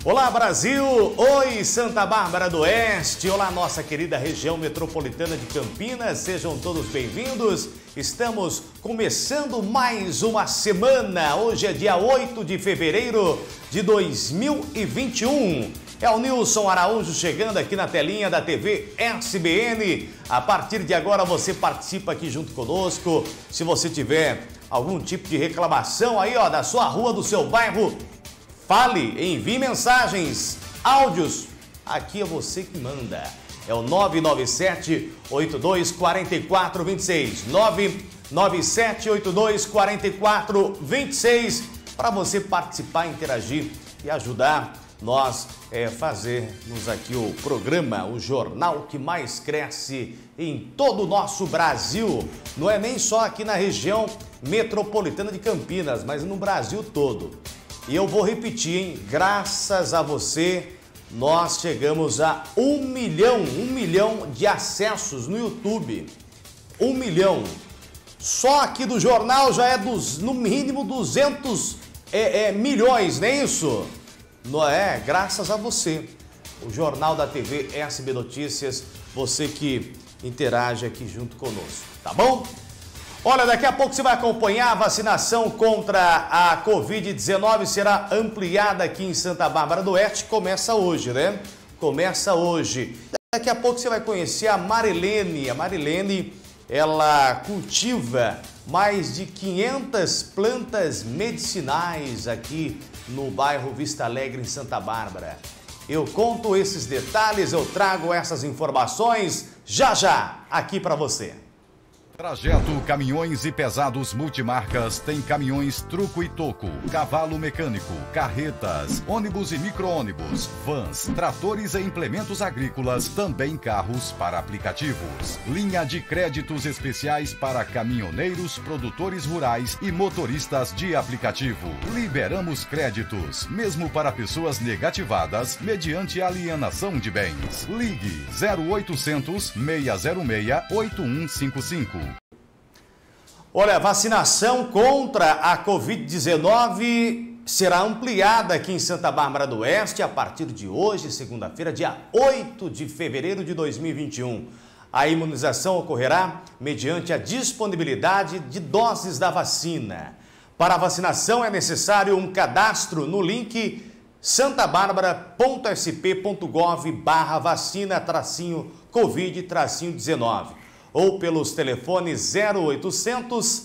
Olá Brasil, oi Santa Bárbara do Oeste, olá nossa querida região metropolitana de Campinas, sejam todos bem-vindos. Estamos começando mais uma semana, hoje é dia 8 de fevereiro de 2021. É o Nilson Araújo chegando aqui na telinha da TV SBN. A partir de agora você participa aqui junto conosco. Se você tiver algum tipo de reclamação aí, ó, da sua rua, do seu bairro, fale, envie mensagens, áudios, aqui é você que manda. É o 997-824426, 997-824426, para você participar, interagir e ajudar nós fazermos aqui o programa, o jornal que mais cresce em todo o nosso Brasil. Não é nem só aqui na região metropolitana de Campinas, mas no Brasil todo. E eu vou repetir, hein? Graças a você, nós chegamos a 1 milhão de acessos no YouTube. 1 milhão. Só aqui do jornal já é no mínimo 200 milhões, não é isso? Não é? Graças a você. O Jornal da TV SB Notícias, você que interage aqui junto conosco, tá bom? Olha, daqui a pouco você vai acompanhar a vacinação contra a Covid-19, será ampliada aqui em Santa Bárbara do Oeste, começa hoje, né? Começa hoje. Daqui a pouco você vai conhecer a Marilene. A Marilene, ela cultiva mais de 500 plantas medicinais aqui no bairro Vista Alegre, em Santa Bárbara. Eu conto esses detalhes, eu trago essas informações já aqui para você. Trajeto Caminhões e Pesados Multimarcas tem caminhões truco e toco, cavalo mecânico, carretas, ônibus e micro-ônibus, vans, tratores e implementos agrícolas, também carros para aplicativos. Linha de créditos especiais para caminhoneiros, produtores rurais e motoristas de aplicativo. Liberamos créditos, mesmo para pessoas negativadas, mediante alienação de bens. Ligue 0800 606 8155. Olha, a vacinação contra a Covid-19 será ampliada aqui em Santa Bárbara do Oeste a partir de hoje, segunda-feira, dia 8 de fevereiro de 2021. A imunização ocorrerá mediante a disponibilidade de doses da vacina. Para a vacinação é necessário um cadastro no link santabarbara.sp.gov/vacina-covid-19 ou pelos telefones 0800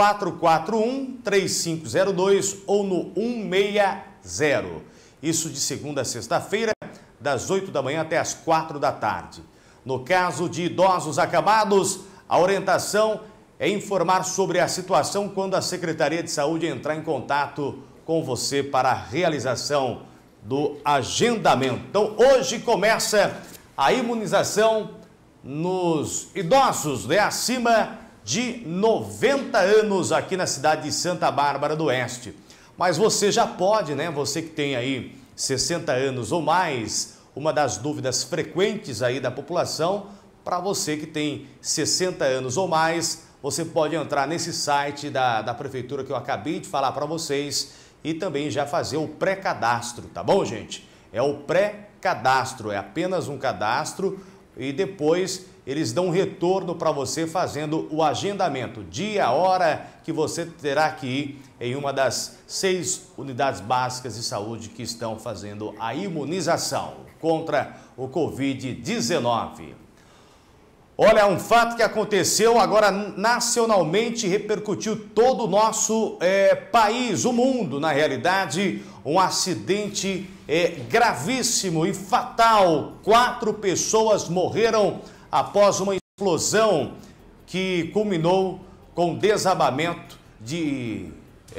441 3502 ou no 160. Isso de segunda a sexta-feira, das 8 da manhã até as 4 da tarde. No caso de idosos acamados, a orientação é informar sobre a situação quando a Secretaria de Saúde entrar em contato com você para a realização do agendamento. Então, hoje começa a imunização nos idosos, né, acima de 90 anos aqui na cidade de Santa Bárbara do Oeste. Mas você já pode, né, você que tem aí 60 anos ou mais, uma das dúvidas frequentes aí da população, para você que tem 60 anos ou mais, você pode entrar nesse site da prefeitura que eu acabei de falar para vocês e também já fazer o pré-cadastro, tá bom, gente? É o pré-cadastro, é apenas um cadastro e depois eles dão um retorno para você fazendo o agendamento, dia, hora que você terá que ir em uma das 6 unidades básicas de saúde que estão fazendo a imunização contra o Covid-19. Olha, um fato que aconteceu agora nacionalmente, repercutiu todo o nosso país, o mundo, na realidade, um acidente gravíssimo e fatal. 4 pessoas morreram após uma explosão que culminou com o desabamento de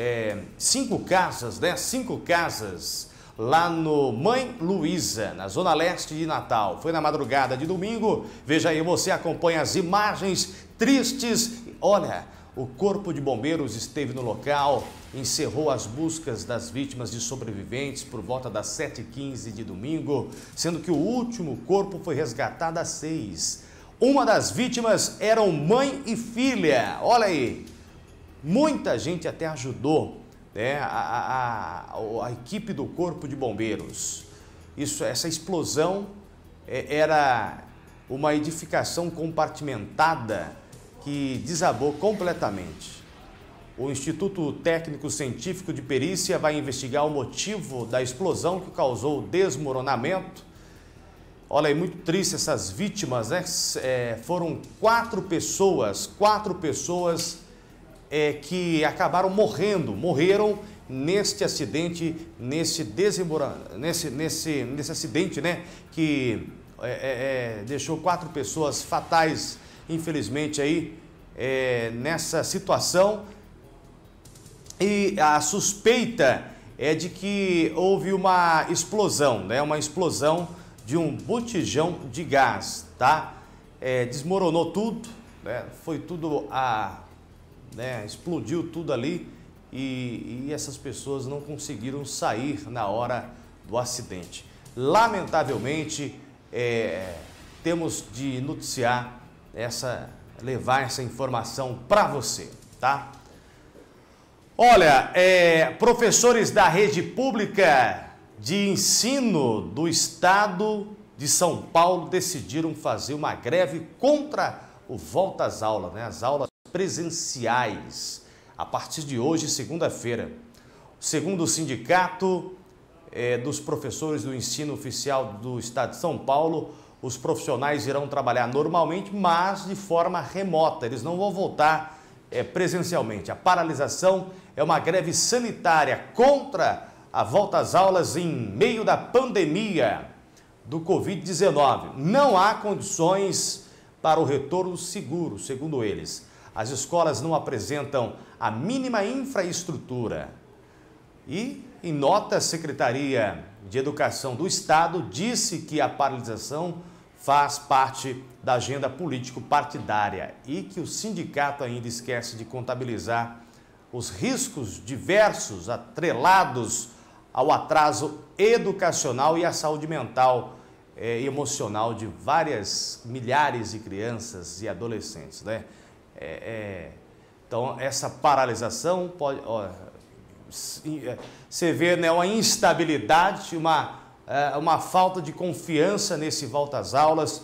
5 casas, né? 5 casas lá no Mãe Luísa, na zona leste de Natal. Foi na madrugada de domingo. Veja aí, você acompanha as imagens tristes. Olha, o Corpo de Bombeiros esteve no local, encerrou as buscas das vítimas de sobreviventes por volta das 7h15 de domingo, sendo que o último corpo foi resgatado às 6. Uma das vítimas eram mãe e filha. Olha aí, muita gente até ajudou, né, a equipe do Corpo de Bombeiros. essa explosão era uma edificação compartimentada que desabou completamente. O Instituto Técnico Científico de Perícia vai investigar o motivo da explosão que causou o desmoronamento. Olha, é muito triste essas vítimas, né? Foram quatro pessoas que acabaram morreram neste acidente, nesse acidente, né? Que deixou 4 pessoas fatais, infelizmente, aí nessa situação. E a suspeita é de que houve uma explosão, né? Uma explosão de um botijão de gás, tá? Desmoronou tudo, né? Foi tudo explodiu tudo ali e essas pessoas não conseguiram sair na hora do acidente. Lamentavelmente, temos de noticiar levar essa informação para você, tá? Olha, professores da rede pública de ensino do estado de São Paulo decidiram fazer uma greve contra o volta às aulas, né? As aulas presenciais, a partir de hoje, segunda-feira. Segundo o sindicato dos professores do ensino oficial do estado de São Paulo, os profissionais irão trabalhar normalmente, mas de forma remota. Eles não vão voltar presencialmente. A paralisação é uma greve sanitária contra a volta às aulas em meio da pandemia do Covid-19. Não há condições para o retorno seguro, segundo eles. As escolas não apresentam a mínima infraestrutura. E, em nota, a Secretaria de Educação do Estado disse que a paralisação faz parte da agenda político-partidária e que o sindicato ainda esquece de contabilizar os riscos diversos atrelados ao atraso educacional e à saúde mental e emocional de milhares de crianças e adolescentes, né? Então, essa paralisação pode... você vê, né, uma instabilidade, uma falta de confiança nesse volta às aulas.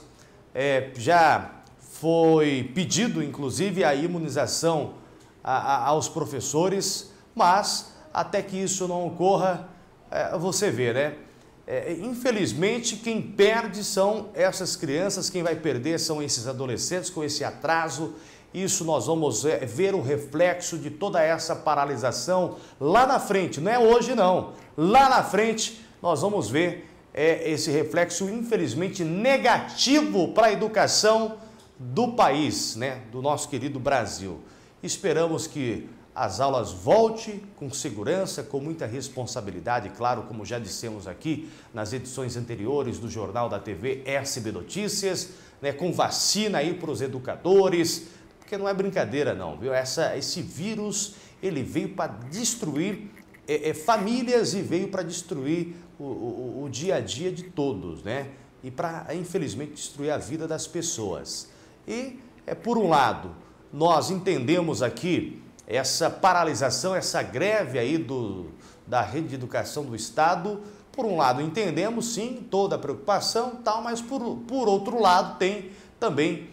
Já foi pedido, inclusive, a imunização aos professores, mas até que isso não ocorra, você vê, né? Infelizmente, quem perde são essas crianças, quem vai perder são esses adolescentes com esse atraso. Isso nós vamos ver o reflexo de toda essa paralisação lá na frente, não é hoje não. Lá na frente nós vamos ver esse reflexo, infelizmente, negativo para a educação do país, né? Do nosso querido Brasil. Esperamos que as aulas voltem com segurança, com muita responsabilidade, claro, como já dissemos aqui nas edições anteriores do Jornal da TV SB Notícias, né? Com vacina aí para os educadores, porque não é brincadeira não, viu? Esse vírus, ele veio para destruir famílias e veio para destruir o dia a dia de todos, né? E para, infelizmente, destruir a vida das pessoas. E, por um lado, nós entendemos aqui essa paralisação, essa greve aí da rede de educação do Estado. Por um lado, entendemos sim toda a preocupação, tal, mas por outro lado tem também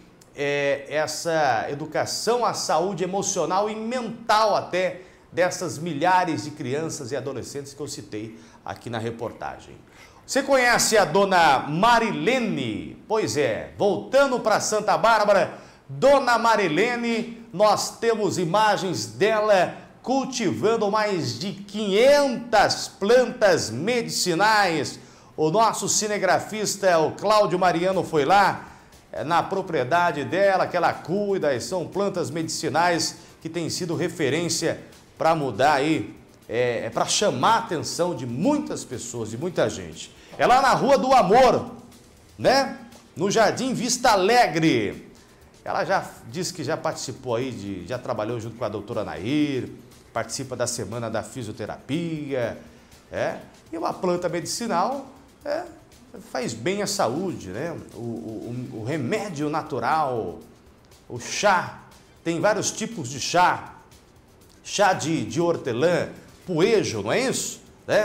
essa educação à saúde emocional e mental até dessas milhares de crianças e adolescentes que eu citei aqui na reportagem. Você conhece a dona Marilene? Pois é, voltando para Santa Bárbara, dona Marilene, nós temos imagens dela cultivando mais de 500 plantas medicinais. O nosso cinegrafista, o Cláudio Mariano, foi lá na propriedade dela, que ela cuida, e são plantas medicinais que têm sido referência para mudar aí, para chamar a atenção de muitas pessoas, de muita gente. É lá na Rua do Amor, né? No Jardim Vista Alegre. Ela já disse que já participou aí, já trabalhou junto com a doutora Nair, participa da Semana da Fisioterapia, e uma planta medicinal faz bem à saúde, né? O remédio natural, o chá, tem vários tipos de chá, chá de hortelã, poejo, não é isso?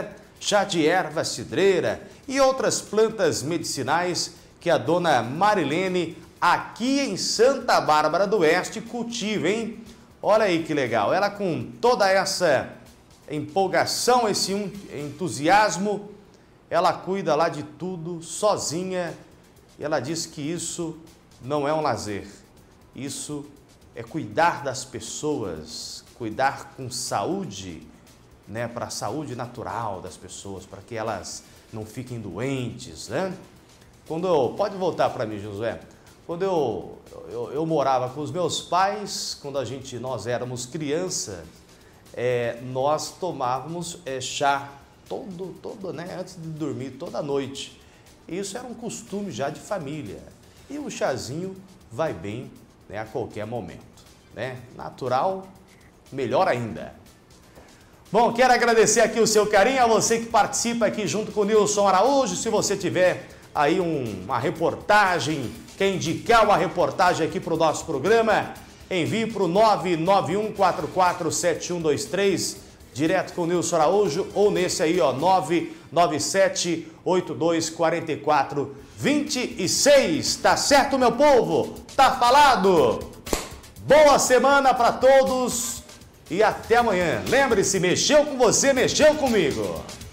chá de erva cidreira e outras plantas medicinais que a dona Marilene, aqui em Santa Bárbara do Oeste, cultiva, hein? Olha aí que legal, ela com toda essa empolgação, esse entusiasmo, ela cuida lá de tudo sozinha e ela diz que isso não é um lazer, isso é cuidar das pessoas, cuidar com saúde, né, para a saúde natural das pessoas, para que elas não fiquem doentes, né? Pode voltar para mim, Josué. Quando eu morava com os meus pais, quando nós éramos crianças, nós tomávamos chá todo, né, antes de dormir, toda noite. Isso era um costume já de família. E o chazinho vai bem, né, a qualquer momento, né? Natural, melhor ainda. Bom, quero agradecer aqui o seu carinho, a você que participa aqui junto com o Nilson Araújo. Se você tiver aí uma reportagem, quer indicar uma reportagem aqui para o nosso programa, envie para o 991447123, direto com o Nilson Araújo, ou nesse aí, ó, 997824426. Tá certo, meu povo? Tá falado? Boa semana para todos e até amanhã. Lembre-se, mexeu com você, mexeu comigo.